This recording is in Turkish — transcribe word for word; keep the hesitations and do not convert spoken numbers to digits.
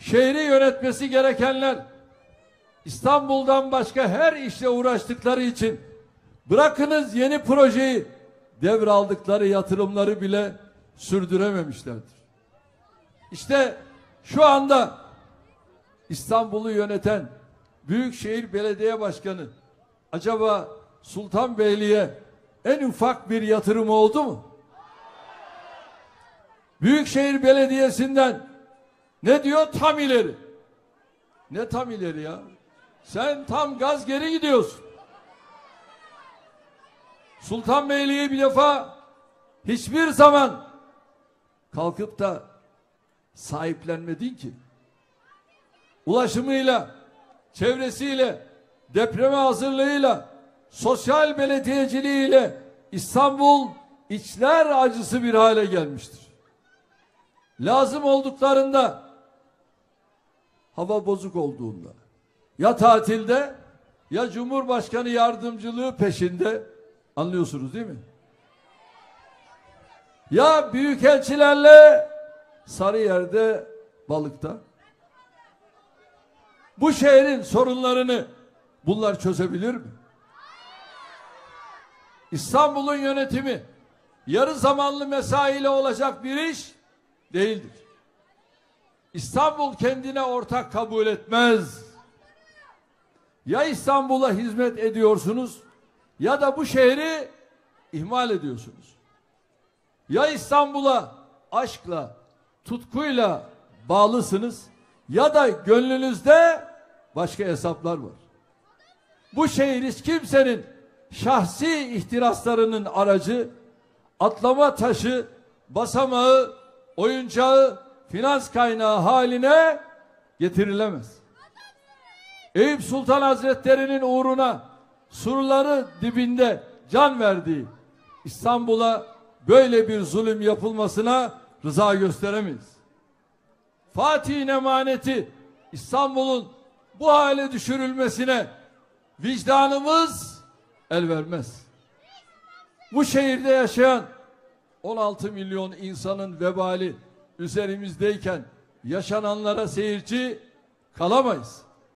şehri yönetmesi gerekenler İstanbul'dan başka her işle uğraştıkları için bırakınız yeni projeyi, devraldıkları yatırımları bile sürdürememişlerdir. İşte şu anda İstanbul'u yöneten Büyükşehir Belediye Başkanı acaba Sultanbeyli'ye en ufak bir yatırım oldu mu? Büyükşehir Belediyesi'nden ne diyor? Tam ileri. Ne tam ileri ya? Sen tam gaz geri gidiyorsun. Sultanbeyli'yi bir defa hiçbir zaman kalkıp da sahiplenmedin ki. Ulaşımıyla, çevresiyle, depreme hazırlığıyla, sosyal belediyeciliğiyle İstanbul içler acısı bir hale gelmiştir. Lazım olduklarında, hava bozuk olduğunda, ya tatilde ya Cumhurbaşkanı yardımcılığı peşinde, anlıyorsunuz değil mi? Ya büyükelçilerle Sarıyer'de, balıkta. Bu şehrin sorunlarını bunlar çözebilir mi? İstanbul'un yönetimi yarı zamanlı mesaiyle olacak bir iş değildir. İstanbul kendine ortak kabul etmez. Ya İstanbul'a hizmet ediyorsunuz ya da bu şehri ihmal ediyorsunuz. Ya İstanbul'a aşkla, tutkuyla bağlısınız ya da gönlünüzde başka hesaplar var. Bu şehir hiç kimsenin şahsi ihtiraslarının aracı, atlama taşı, basamağı, oyuncağı, finans kaynağı haline getirilemez. Eyüp Sultan Hazretleri'nin uğruna surları dibinde can verdiği İstanbul'a böyle bir zulüm yapılmasına rıza gösteremeyiz. Fatih'in emaneti İstanbul'un bu hale düşürülmesine vicdanımız el vermez. Bu şehirde yaşayan on altı milyon insanın vebali üzerimizdeyken yaşananlara seyirci kalamayız.